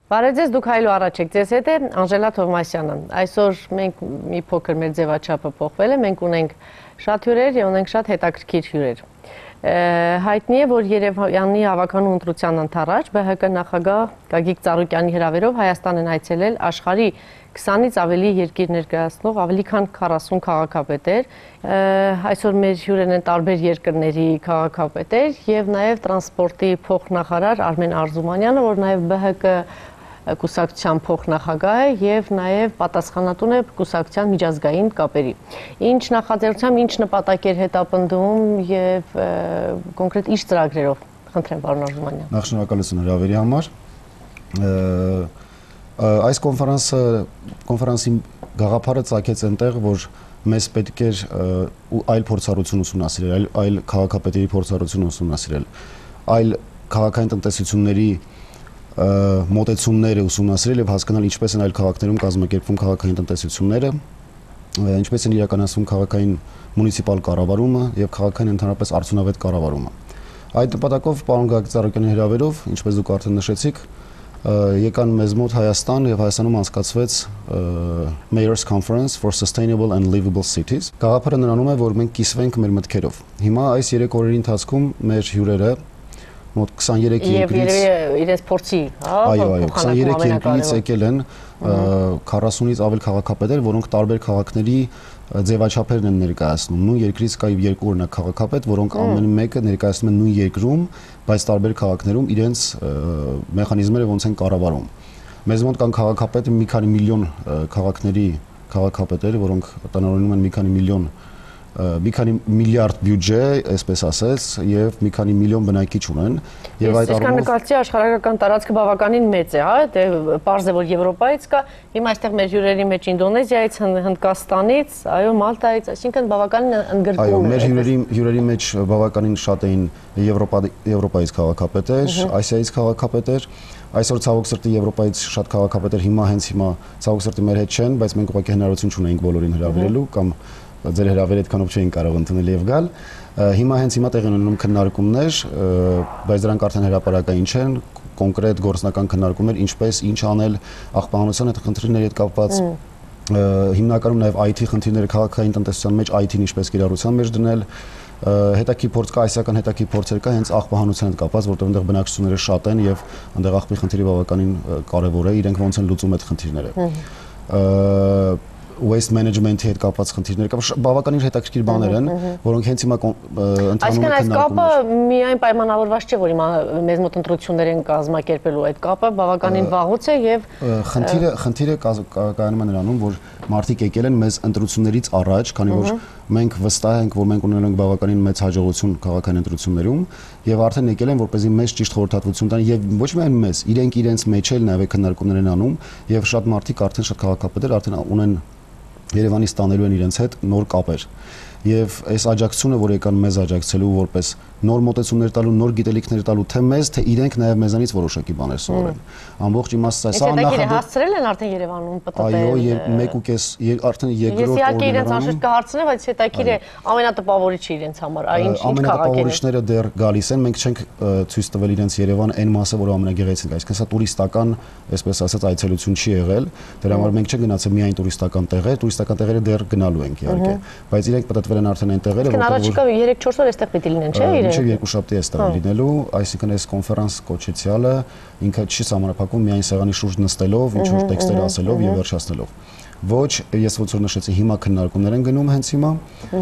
Բարև ձեզ, դուք հայլու առաջ եք, ձեզ հետ է Անժելա Թովմասյանը։ Այսօր մենք մի փոքր մեր ձևաչափը փոխվել է, մենք ունենք շատ հյուրեր եւ ունենք շատ հետաքրքիր հյուրեր։ Հայտնի է, որ Երևանի հավաքանու ընտրության ընթառաջ ԲՀԿ նախագահ Գագիկ Ծառուկյանի հրավերով Հայաստան են այցելել աշխարհի 20-ից ավելի երկիր ներկայացնող ավելի քան 40 քաղաքապետեր։ Այսօր մեր հյուրերն են տարբեր երկրների քաղաքապետեր եւ նաեւ տրանսպորտի փոխնախարար Արմեն Արզումանյանը, որ նաեւ ԲՀԿ կուսակցության փոխնախագահ է եւ նաեւ պատասխանատուն է կուսակցության միջազգային կապերի։ Ինչ նախաձեռնությամբ, ինչ նպատակեր հետապնդում եւ կոնկրետ ինչ ծրագրերով, խնդրեմ պարոն Արզումանյան։ Նախ շնորհակալություն հրավերի համար։ Այս կոնֆերանսի գաղափարը ծագեց այնտեղ, որ մեզ պետք էր այլ փորձառություն ուսումնասիրել, այլ քաղաքապետերի փորձառություն ուսումնասիրել, այլ քաղաքային տնտեսությունների մոտեցումները ուսումնասիրել եւ հասկանալ ինչպես են այլ քաղաքներում կազմակերպվում քաղաքային տնտեսությունները, ինչպես են իրականացվում քաղաքային մունիցիպալ կառավարումը եւ քաղաքային ընդհանրապես արդյունավետ կառավարումը։ Այդ նպատակով պարոն Գագիկ Ծառուկյանի հրավերով, ինչպես դուք արդեն նշեցիք, եկան մեզ մոտ Հայաստան եւ Հայաստանում անցկացվեց Mayor's Conference for Sustainable and Livable Cities։ Գաղափարը նրանում է, որ մենք կիսվենք մեր մտքերով։ Հիմա այս 3 օրերի ընթացքում մեր հյուրերը մոտ 23 երկրից իրենց փորձի, այո, 23 երկրից եկել են 40-ից ավել քաղաքապետեր, որոնք տարբեր քաղաքների ձևաչափերն են ներկայացնում։ Նույն երկրից կա 2 օրինակ քաղաքապետ, որոնք ամեն մեկը ներկայացնում են նույն երկրում, բայց տարբեր քաղաքներում իրենց մեխանիզմները ոնց են կառավարում։ Մեզ մոտ կան քաղաքապետը մի քանի միլիոն քաղաքների քաղաքապետեր, որոնք տնօրինում են մի քանի միլիարդ բյուջե, այսպես ասած, եւ մի քանի միլիոն բնակիչ ունեն, եւ այդ առումով նկատի աշխարհական տարածքը բավականին մեծ է, հա, դե պարզ է, որ Եվրոպայից կա, հիմա այստեղ մեր հյուրերի մեջ Ինդոնեզիայից, Հնդկաստանից, այո, Մալտայից, այսինքն բավականին ընդգրկում է։ Այո, մեր հյուրերի մեջ բավականին շատ էին Եվրոպայից քաղաքապետեր, Ասիայից քաղաքապետեր, այսօր ցավոք սրտի Եվրոպայից շատ քաղաքապետեր հիմա ցավոք սրտի մեր հետ չեն, բայց մենք ուղղակի հնարավորություն չունենք բոլորին հրավիրելու կամ ձեր հրավերը այդքանով չէին կարող ընդունել եւ գալ։ Հիմա տեղի ունենում քննարկումներ, բայց դրանք արդեն հրապարակային չեն, կոնկրետ գործնական քննարկումներ, ինչպես ինչ անել աղբահանության հետ խնդիրների հետ կապված, հիմնականում նաեւ IT խնդիրները քաղաքային տնտեսության մեջ IT-ն ինչպես կիրառության մեջ դնել, հետաքրքիր փորձ կա, այսական հետաքրքիր փորձեր կա հենց աղբահանության հետ կապված, որտեղ այնտեղ բնակչությունները շատ են եւ այնտեղ աղբի խնդիրը բավականին կարեւոր է, իրենք ոնց են լուծում այդ խնդիրները։ Waste management-ի հետ կապված խնդիրներ կա, բավականին հետաքրքիր բաներ են, որոնք հենց հիմա ընդհանուր են։ Այսինքն այս կապը միայն պայմանավորված չէ, որ հիմա մեզ մոտ ընտրություններ են կազմակերպելու, այդ կապը բավականին վաղուց է եւ խնդիրը կայանում է նրանում, որ մարդիկ եկել են մեզ ընտրություններից առաջ, քանի որ մենք վստահ ենք, որ մենք ունենանք բավականին մեծ հաջողություն քաղաքային ընտրություններում եւ արդեն եկել են, որպեսզի մեզ ճիշտ խորհրդատվություն տան եւ ոչ միայն մեզ, իրենք իրենց մեջ էլ նաեւ քննարկումներ են անում եւ շատ մարդիկ արդեն շատ քաղաքապետեր արդեն ունեն Երևանից տանելու են իրենց հետ նոր կապեր եւ այս աջակցությունը, որ եկան մեզ աջակցելու որպես նոր մոտեցումներ տալու, նոր գիտելիքներ տալու թե մեզ, թե իրենք նաեւ մեզանից որոշակի բաներ սովորեն։ Ամբողջ իմաստը սա նախադեպ հասցրել են արդեն Երևանում պտտել։ Այո, 1.5 արդեն երկրորդ օրը։ Ես իհարկե իրենց անշուշտ կհարցնեմ, բայց հետաքրիր է ամենատպավորիչը իրենց համար, այն ինչ քաղաք է։ Ամենատպավորիչները դեռ գալիս են, մենք չենք ցույց տվել իրենց Երևան այն մասը, որը ամենագեղեցիկ է, այսինքն սա տուրիստական, այսպես ասած, այցելություն չի եղել, դրա համար մենք չենք գնացել միայն տուրիստական տեղերը դեռ գնալու ենք իհարկե, բայց իրենք պատտվել են արդեն այն տեղերը, որտեղ առաջիկա 3-4 օր այստեղ պիտի լինեն, չէ՞ իրենք։ Մինչև երկուշաբթի էստեղ լինելու, այսինքն այս կոնֆերանս կոչեցյալը ինքը չի սահմանափակվում միայն սեղանի շուրջ նստելով, ինչ որ տեքստեր ասելով եւ վերջացնելով։ Ոչ, ես ոնց որ նշեցի, հիմա քննարկումներ են գնում հենց հիմա։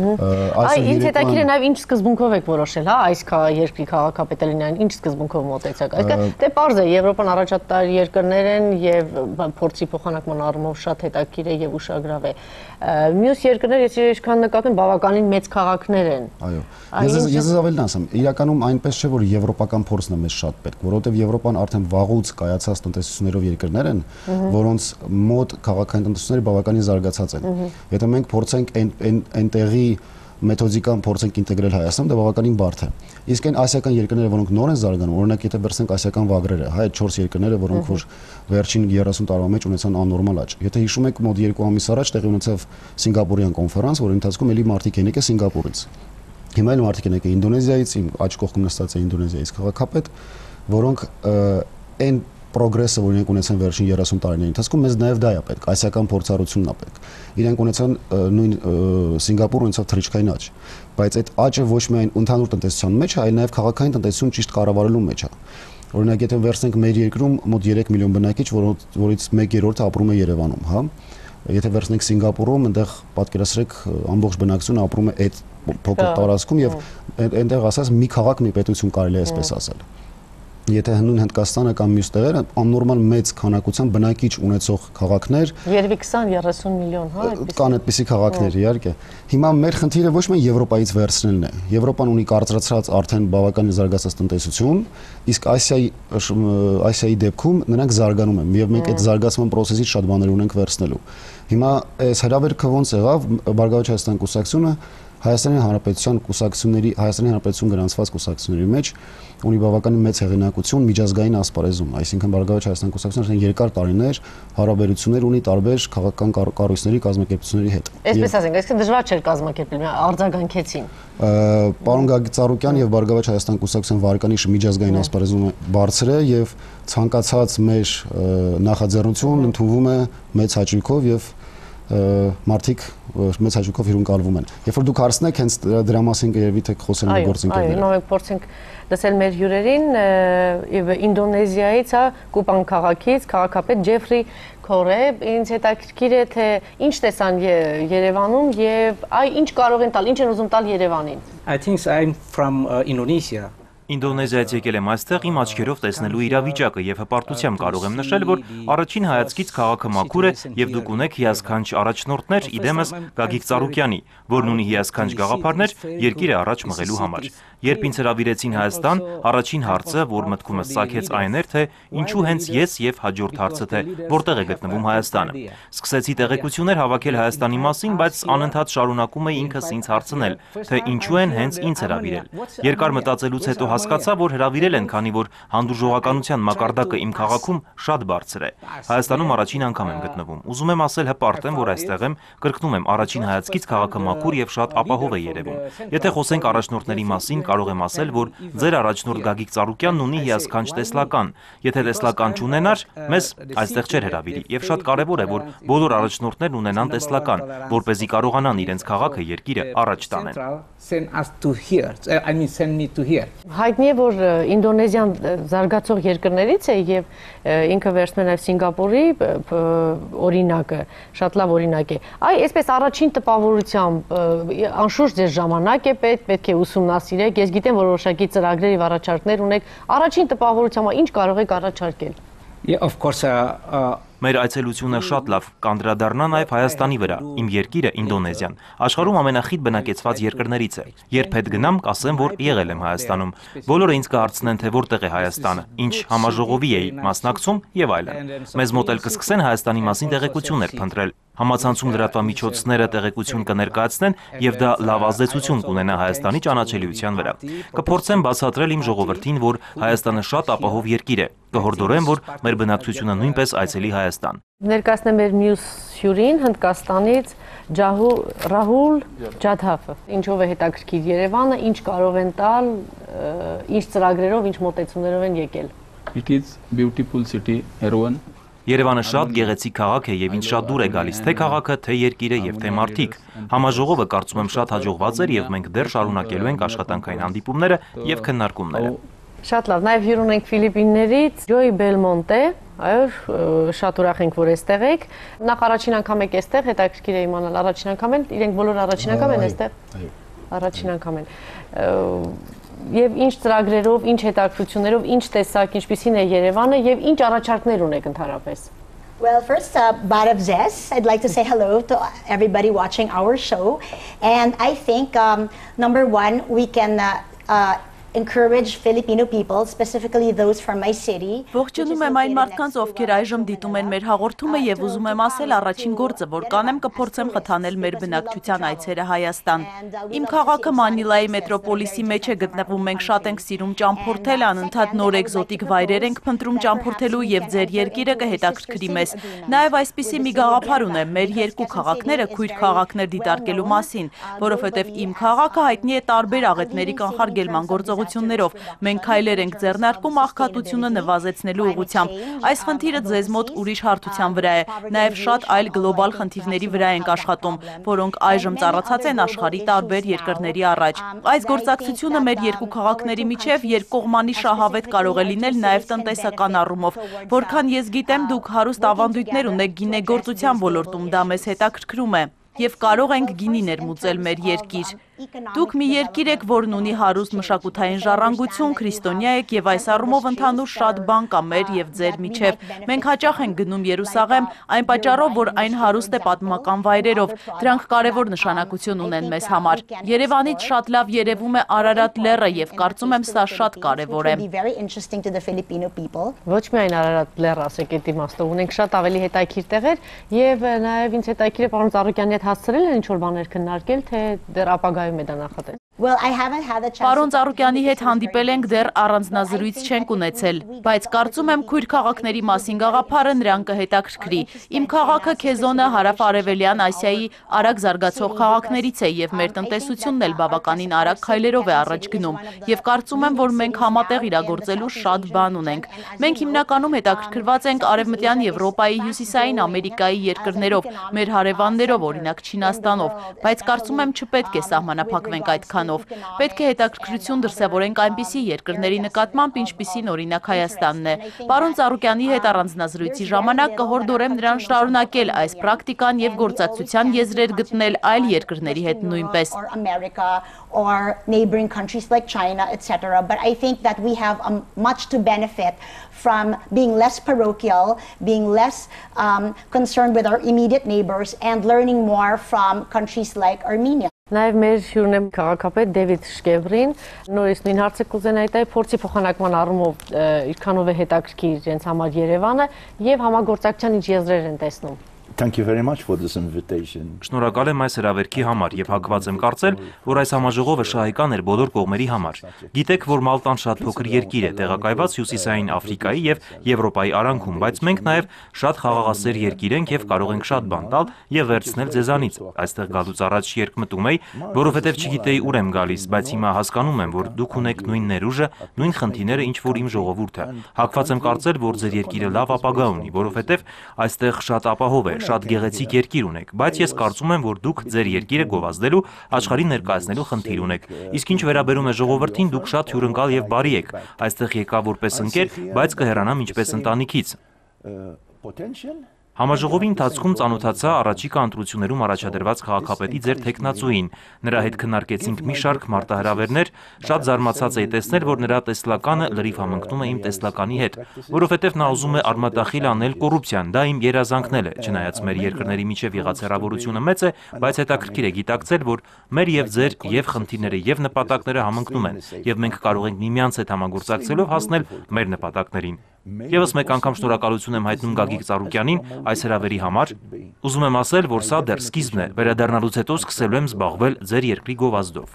Այ ինձ հետաքրիր է նաեւ ինչ սկզբունքով եք որոշել, հա, այս երկրի քաղաքապետերին ինչ սկզբունքով մոտեցաք։ Այսինքն դե պարզ է, Եվրոպան առաջատար երկրներ են եւ փորձի փոխանակման առումով շատ հետաքրիր է եւ ուշագրավ է։ Մյուս երկրներ, ես ինչքան նկատեմ, բավականին մեծ քաղաքներ են։ Այո։ Ես ավելին ասեմ, իրականում այնպես չէ, որ եվրոպական փորձն է մեզ շատ պետք, որովհետեւ Եվրոպան արդեն վաղուց կայացած տնտեսություններով երկրներ են, որոնց մոտ քաղաքային տնտեսությունները բավականին զարգացած են։ Եթե մենք փորձենք այնտեղի մեթոդիկան փորձենք ինտեգրել Հայաստանում, դա բավականին բարդ է։ Իսկ այն ասիական երկրները, որոնք նոր են զարգանում, օրինակ եթե վերցնենք ասիական վագրերը, հա, այդ 4 երկրները, որոնք որ վերջին 30 տարվա մեջ ունեցան աննորմալ աճ։ Եթե հիշում եք, մոտ 2 ամիս առաջ տեղի ունեցավ Սինգապուրյան կոնֆերանս, որի ընթացքում էլի մարդիկ են եկել Սինգապուրից։ Հիմա էլ մարդիկ են եկել Ինդոնեզիայից, իմ աջ կողքում նստած է Ինդոնեզիայից քաղաքապետ, որոնք այն պրոգրեսը, որ իրենք ունեցան վերջին 30 տարիների ընթացքում, մեզ նաև դա է պետք, ասիական փորձառությունն է պետք։ Իրենք ունեցան նույն Սինգապուրը ունեցավ թռիչքային աճ, բայց այդ աճը ոչ միայն ընդհանուր տնտեսության մեջ է, այլ նաև քաղաքային տնտեսություն ճիշտ կառավարելու մեջ է։ Օրինակ, եթե վերցնենք մեր երկրում մոտ 3 միլիոն բնակիչ, որից 1/3-ը ապրում է Երևանում, հա։ Եթե վերցնենք Սինգապուրում, այնտեղ պատկերացրեք ամբողջ բնակչությունը ապրում է այդ փոքր տարածքում եւ այնտեղ ասած մի քաղաք, մի պետություն կարելի է այսպես ասել։ Եթե նույն Հնդկաստանը կամ մյուս տեղերը աննորմալ մեծ քանակությամբ բնակիչ ունեցող քաղաքներ, երևի 20-30 միլիոն, հա, այդպես կան այդպիսի քաղաքներ, իհարկե։ Հիմա մեր խնդիրը ոչ միայն Եվրոպայից վերցնելն է։ Եվրոպան ունի կարծրացրած արդեն բավականին զարգացած տնտեսություն, իսկ Ասիայի դեպքում նրանք զարգանում են, եւ մենք այդ զարգացման process-ից շատ բաներ ունենք վերցնելու։ Հիմա այս հրավերքը ոնց եղավ, Բարգավաճ Հայաստան կուսակցությունը Հայաստանի Հանրապետության կուսակցությունների, Հայաստանի Հանրապետություն գրանցված կուսակցությունների մեջ ունի բավականին մեծ հեղինակություն միջազգային ասպարեզում, այսինքն Բարգավաճ Հայաստան կուսակցությունը արդեն երկար տարիներ հարաբերություններ ունի տարբեր քաղաքական կառույցների, կազմակերպությունների հետ։ Այսպես ասենք, այսինքն դժվար չէր կազմակերպել, արձագանքեցին։ Պարոն Գագիկ Ծառուկյան եւ Բարգավաճ Հայաստան կուսակցության վարկանիշը միջազգային ասպարեզում բարձր է եւ ցանկացած մեր նախաձեռնություն ընդունվում է մեծ հաճույքով եւ մարդիկ մեծ հաճույքով հյուրընկալվում են։ Երբ որ դուք հարցնեք, հենց դրա մասին կերևի թե խոսել մեր գործընկերները։ Այո, մենք փորձենք լսել մեր հյուրերին եւ Ինդոնեզիայից, Կուպան քաղաքից քաղաքապետ Ջեֆրի Քորե, ինձ հետաքրքիր է թե ինչ տեսան Երևանում եւ ինչ կարող են տալ, ինչ են ուզում տալ Երևանին։ I think I'm from Indonesia. Ինդոնեզիայից եկել եմ այստեղ իմ աչքերով տեսնելու իրավիճակը եւ հպարտությամբ կարող եմ նշել, որ առաջին հայացքից քաղաքը մաքուր է եւ դուք ունեք հիասքանչ առաջնորդներ, իդեմս Գագիկ Ծառուկյանի, որն ունի հիասքանչ գաղափարներ երկիրը առաջ մղելու համար։ Երբ ինձ հրավիրեցին Հայաստան, առաջին հարցը, որ մտքումս ծագեց այն էր, թե ինչու հենց ես եւ հաջորդ հարցը թե որտեղ է գտնվում Հայաստանը։ Սկսեցի տեղեկություններ հավաքել Հայաստանի մասին, բայց անընդհատ շարունակում էի ինքս ինձ հարցնել, թե ինչու են հենց ինձ հրավիրել։ Երկար մտածելուց հետո հասկացա, որ հրավիրել են, քանի որ հանդուրժողականության մակարդակը իմ քաղաքում շատ բարձր է։ Հայաստանում առաջին անգամ եմ գտնվում։ Ուզում եմ ասել հպարտ եմ, որ այստեղ եմ, կրկնում եմ, առաջին հայացքից քաղաքը մաքուր եւ շատ ապահով է երևում։ Եթե խոսենք առաջնորդների մասին, կարող եմ ասել, որ ձեր առաջնորդ Գագիկ Ծառուկյանն ունի հիասքանչ տեսլական։ Եթե տեսլական չունենար, մեզ այստեղ չէր հրավիրի, եւ շատ կարեւոր է, որ բոլոր առաջնորդներն ունենան տեսլական, որպեսզի կարողանան իրենց քաղաքը, երկիրը առաջ տանեն։ Հայտնի է, որ Ինդոնեզիան զարգացող երկրներից է եւ ինքը վերցնել է Սինգապուրի օրինակը, շատ լավ օրինակ է։ Այսպես առաջին տպավորությամբ անշուշտ ձեր ժամանակ է պետք է ուսումնասիրեք։ Ես գիտեմ, որ որոշակի ծրագրեր եւ առաջարկներ ունեք։ Առաջին տպավորությամբ ինչ կարող եք առաջարկել։ Yeah, of course. Մեր այցելությունը շատ լավ կանդրադառնա նաև Հայաստանի վրա, իմ երկիրը Ինդոնեզիան, աշխարհում ամենախիտ բնակեցված երկրներից է։ Երբ հետ գնամ, կասեմ, որ եղել եմ Հայաստանում։ Բոլորը ինձ կհարցնեն, թե որտեղ է Հայաստանը, ինչ համաժողովի էի մասնակցում եւ այլն։ Մեզ մոտ էլ կսկսեն Հայաստանի մասին տեղեկություններ փնտրել։ Համացանցում լրատվամիջոցները տեղեկություն կներկայացնեն եւ դա լավ ազդեցություն կունենա Հայաստանի ճանաչելիության վրա։ Կփորձեմ բացատրել իմ ժողովրդին, որ Հայաստանը շատ ապահով երկիր է։ Կհորդորեմ, որ մեր բնակչությունը նույնպես այցելի Հայաստան։ Ներկայացնեմ մեր մյուս հյուրին Հնդկաստանից Ռահուլ Ջադհաֆը։ Ինչով է հետաքրքիր Երևանը, ինչ կարող են տալ, ինչ ծրագրերով, ինչ մոտեցումներով են եկել։ It is beautiful city, everyone. Երևանը շատ գեղեցիկ քաղաք է եւ ինձ շատ դուր է գալիս թե քաղաքը, թե երկիրը եւ թե մարդիկ։ Համաժողովը կարծում եմ շատ հաջողված էր եւ մենք դեռ շարունակելու ենք աշխատանքային հանդիպումները եւ քննարկումները։ Շատ լավ, նաեւ հյուր ունենք Ֆիլիպիններից Ջոյ Բելմոնտե, այո, շատ ուրախ ենք, որ այստեղ եք։ Նախ առաջին անգամ եք այստեղ, հետաքրքիր է իմանալ առաջին անգամ են, իրենք բոլորը առաջին անգամ են այստեղ։ Այո։ Առաջին անգամ են։ Եվ ինչ ծրագրերով, ինչ հետաքրություններով, ինչ տեսակ, ինչպիսին է Երևանը եւ ինչ առաջարկներ ունեք ընդհանրապես։ Well, first, Barav Zes, I'd like to say hello to everybody watching our show. And I think, number one, we can encourage Filipino people, specifically those from my city. Ողջունում եմ այն մարդկանց, ովքեր այժմ դիտում են մեր հաղորդումը եւ ուզում եմ ասել առաջին գործը, որ կանեմ կփորձեմ խթանել մեր բնակչության այցերը Հայաստան։ Իմ քաղաքը Մանիլայի մետրոպոլիսի մեջ է գտնվում, մենք շատ ենք սիրում ճամփորդել, անընդհատ նոր էկզոտիկ վայրեր ենք փնտրում ճամփորդելու եւ ձեր երկիրը կհետաքրքրի մեզ։ Նաեւ այսպիսի մի գաղափար ունեմ մեր երկու քաղաքները քույր քաղաքներ դիտարկելու մասին, որովհետեւ իմ քաղաքը հայտնի է տարբեր աղետների կանխարգելման գործով գործողություններով մենք քայլեր ենք ձեռնարկում աղքատությունը նվազեցնելու ուղղությամբ։ Այս խնդիրը ձեզ մոտ ուրիշ հարթության վրա է, նաև շատ այլ գլոբալ խնդիրների վրա ենք աշխատում, որոնք այժմ ծառացած են աշխարհի տարբեր երկրների առաջ։ Այս գործակցությունը մեր երկու քաղաքների միջև երկկողմանի շահավետ կարող է լինել նաև տնտեսական առումով, որքան ես գիտեմ դուք հարուստ ավանդույթներ ունեք գինեգործության ոլորտում, դա մեզ հետաքրքրում է եւ կարող ենք գինի ներմուծել մեր երկիր։ Դուք մի երկիր եք, որն ունի հարուստ մշակութային ժառանգություն, քրիստոնյա եք եւ այս առումով ընդհանուր շատ բան կա մեր եւ ձեր միջև։ Մենք հաճախ ենք գնում Երուսաղեմ, այն պատճառով, որ այն հարուստ է պատմական վայրերով։ Դրանք կարևոր նշանակություն ունեն մեզ համար։ Երևանից շատ լավ երևում է Արարատ լեռը եւ կարծում եմ սա շատ կարևոր է։ Ոչ միայն Արարատ լեռը, ասեք այդ իմաստով, ունենք շատ ավելի հետաքրքիր տեղեր եւ նաեւ ինձ հետաքրքիր է պարոն Ծառուկյանի հետ հասցրել են ինչ-որ բաներ քննարկել, թե դեռ ապագայում է դա նախատեսվում։ Պարոն Ծառուկյանի հետ հանդիպել ենք, դեռ առանձնազրույց չենք ունեցել, բայց կարծում եմ քույր քաղաքների մասին գաղափարը նրան կհետաքրքրի։ Իմ քաղաքը Քեզոնը հարավ-արևելյան Ասիայի արագ զարգացող քաղաքներից է եւ մեր տնտեսությունն էլ բավականին արագ քայլերով է առաջ գնում եւ կարծում եմ, որ մենք համատեղ իրագործելու շատ բան ունենք։ Մենք հիմնականում հետաքրքրված ենք Արևմտյան Եվրոպայի, Հյուսիսային Ամերիկայի երկրներով, մեր հարևաններով, օրինակ Չինաստանով, բայց կարծում եմ չպետք է սահմանափակվենք այդքան։ Պետք է հետաքրքրություն դրսևորենք այնպիսի երկրների նկատմամբ, ինչպիսին օրինակ Հայաստանն է։ Պարոն Ծառուկյանի հետ առանձնազրույցի ժամանակ կհորդորեմ նրան շարունակել այս պրակտիկան եւ գործակցության եզրեր գտնել այլ երկրների հետ նույնպես։ Or neighboring countries like China, etc. But I think that we have much to benefit from being less parochial, being less concerned with our immediate neighbors, and learning more from countries like Armenia. Նաև մեր հյուրն է քաղաքապետ Դեվիդ Շկևրին, նորից նույն հարցը կուզենայի տալ փորձի փոխանակման առումով ինչքանով է հետաքրքիր իրենց համար Երևանը եւ համագործակցության ինչ եզրեր են տեսնում։ Thank you very much for this invitation. Շնորհակալ եմ այս հրավերքի համար եւ հակված եմ կարծել, որ այս համաժողովը շահեկան էր բոլոր կողմերի համար։ Գիտեք, որ Մալտան շատ փոքր երկիր է, տեղակայված Հյուսիսային Աֆրիկայի եւ Եվրոպայի արանքում, բայց մենք նաեւ շատ խաղաղասեր երկիր ենք եւ կարող ենք շատ բան տալ եւ վերցնել ձեզանից։ Այստեղ գալուց առաջ երկմտում էի, որովհետեւ չգիտեի ուր եմ գալիս, բայց հիմա հասկանում եմ, որ դուք ունեք նույն ներուժը, նույն խնդիրները, ինչ որ իմ ժողովուրդը։ Հակված եմ կարծել, որ ձեր երկիրը լավ ապագա ունի, որովհետեւ այստեղ շատ ապահով է, շատ գեղեցիկ երկիր ունեք, բայց ես կարծում եմ, որ դուք ձեր երկիրը գովազդելու, աշխարհին ներկայացնելու խնդիր ունեք։ Իսկ ինչ վերաբերում է ժողովրդին, դուք շատ հյուրընկալ եւ բարի եք։ Այստեղ եկա որպես ընկեր, բայց կհեռանամ ինչպես ընտանիքից։ Համաժողովի ընթացքում ծանոթացա առաջիկա ընտրություններում առաջադրված քաղաքապետի ձեր թեկնածուին։ Նրա հետ քննարկեցինք մի շարք մարտահրավերներ, շատ զարմացած էի տեսնել, որ նրա տեսլականը լրիվ համընկնում է իմ տեսլականի հետ, որովհետև նա ուզում է արմատախիլ անել կոռուպցիան, դա իմ երազանքն է, չնայած մեր երկրների միջև եղած հեռավորությունը մեծ է, բայց հետաքրքիր է գիտակցել, որ մեր եւ ձեր եւ խնդիրները եւ նպատակները համընկնում են, եւ մենք կարող ենք միմյանց հետ համագործակցելով հասնել մեր նպատակներին։ Եվս մեկ անգամ շնորհակալություն եմ հայտնում Գագիկ Ծառուկյանին այս հրավերի համար։ Ուզում եմ ասել, որ սա դեռ սկիզբն է, վերադառնալուց հետո սկսելու եմ զբաղվել ձեր երկրի գովազդով։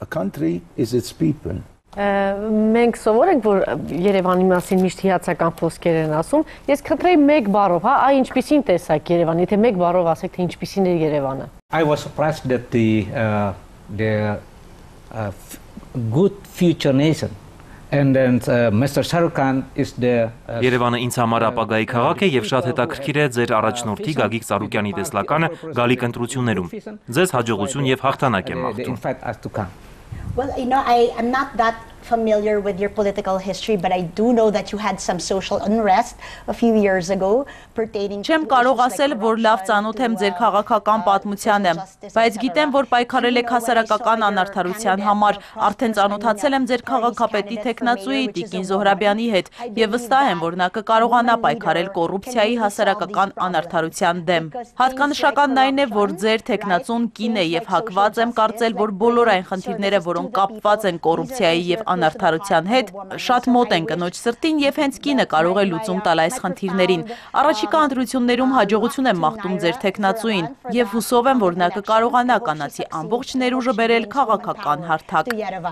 Մենք սովոր ենք, որ Երևանի մասին միշտ հիացական խոսքեր են ասում։ Ես քննեի մեկ բառով, հա, այ ինչպիսին տեսակ Երևան, եթե մեկ բառով ասեք, թե ինչպիսին է Երևանը։ I was surprised that the good future nation. And then Mr. Shah Rukh Khan is the Երևանը ինձ համար ապագայի քաղաք է եւ շատ հետաքրքիր է ձեր առաջնորդի Գագիկ Ծառուկյանի տեսլականը գալիք ընտրություններում։ Ձեզ հաջողություն եւ հաղթանակ եմ մաղթում։ Well, you know, I'm not that familiar with your political history, but I do know that you had some social unrest a few years ago pertaining to Չեմ կարող ասել, որ լավ ծանոթ եմ ձեր քաղաքական պատմությանը, բայց գիտեմ, որ պայքարել եք հասարակական անարդարության համար, արդեն ծանոթացել եմ ձեր քաղաքապետի թեկնածուի Տիկին Զոհրաբյանի հետ եւ վստահ եմ, որ նա կկարողանա պայքարել կոռուպցիայի հասարակական անարդարության դեմ։ Հատկանշականն այն է, որ ձեր թեկնածուն կին է եւ հակված եմ կարծել, որ բոլոր այն խնդիրները, որոնք կապված են կոռուպցիայի եւ անարդարության հետ, շատ մոտ են կնոջ սրտին եւ հենց կինը կարող է լուծում տալ այս խնդիրներին։ Առաջիկա ընտրություններում հաջողություն եմ մաղթում ձեր թեկնածուին եւ հուսով եմ, որ նա կկարողանա կանացի ամբողջ ներուժը բերել քաղաքական հարթակ։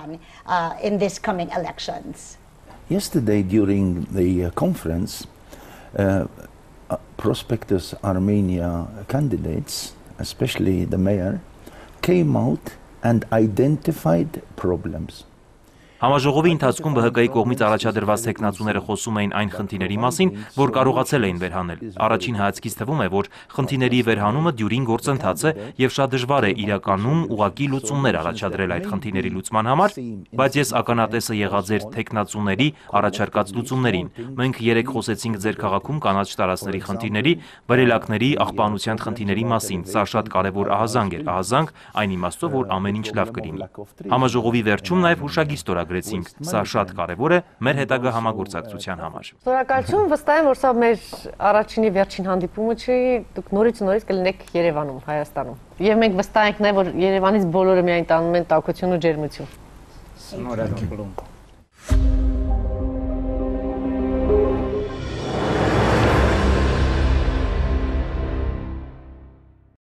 Yesterday during the conference, prospectus Armenia candidates, especially the mayor, came out and identified problems. Համաժողովի ընթացքում ԲՀԿ-ի կողմից առաջադրված տեխնացուները խոսում էին այն խնդիրների մասին, որ կարողացել էին վերհանել։ Առաջին հայացքից թվում է, որ խնդիրների վերհանումը դյուրին գործընթաց է եւ շատ դժվար է իրականում ուղղակի լուծումներ առաջադրել այդ խնդիրների լուծման համար, բայց ես ականատեսը եղա ձեր տեխնացուների առաջարկած լուծումներին։ Մենք երեք խոսեցինք ձեր քաղաքում կանաչ տարածքների խնդիրների, վրելակների, աղբանության խնդիրների մասին։ Սա շատ կարևոր ահազանգ էր, ահազանգ այն իմաստով, որ ամեն ինչ լավ կլինի։ Համաժողովի վերջում նաև հուշագիր ստորագրեցինք։ Սա շատ կարևոր է մեր հետագա համագործակցության համար։ Շնորհակալություն, վստահ եմ, որ սա մեր առաջինի վերջին հանդիպումը չի, դուք նորից կլինեք Երևանում, Հայաստանում։ Եվ մենք վստահ ենք նաև, որ Երևանից բոլորը միայն տանում են տաքություն ու ջերմություն։ Շնորհակալություն։